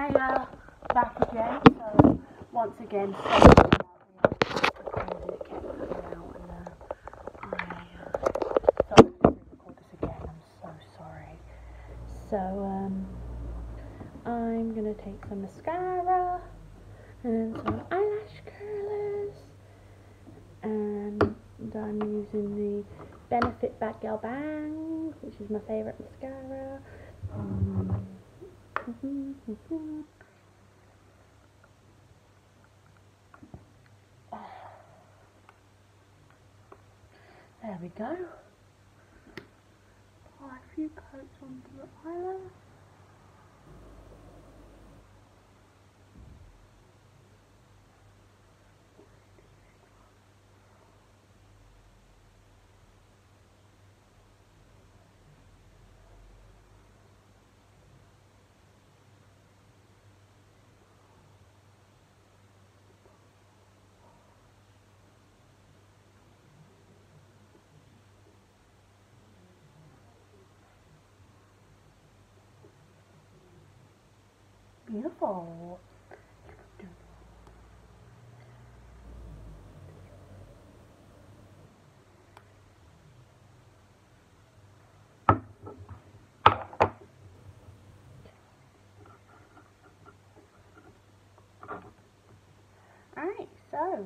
Hi, back again. So once again, sorry about the recording that kept cutting out, and I started to record this again. I'm so sorry. So I'm gonna take some mascara and some eyelash curlers, and I'm using the Benefit Bad Girl Bang, which is my favourite mascara. There we go. Apply a few coats onto the eyelash. Beautiful. Alright, so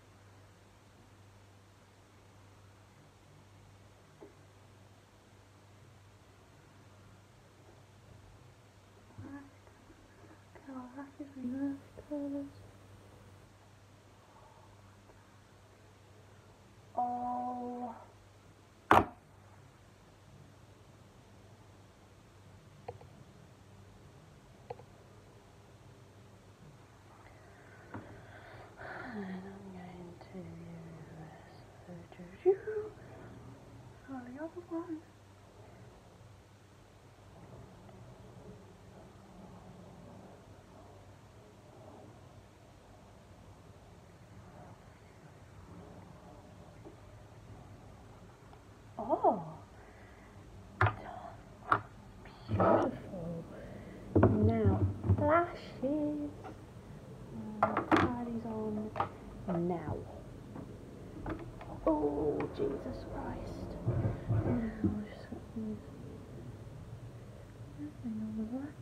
oh, and I'm going to use the other one. Oh, beautiful. Now, lashes. Try these on now. Oh, Jesus Christ. Now, just got these. Nothing on the left.